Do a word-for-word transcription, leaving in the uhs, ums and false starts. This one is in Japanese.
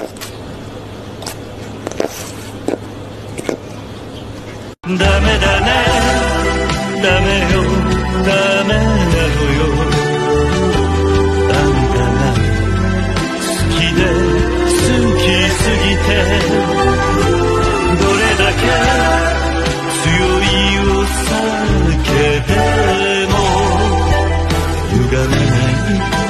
ダメだね、ダメよ、ダメなのよ。あんたが好きで好きすぎて、どれだけ強いお酒でも歪めない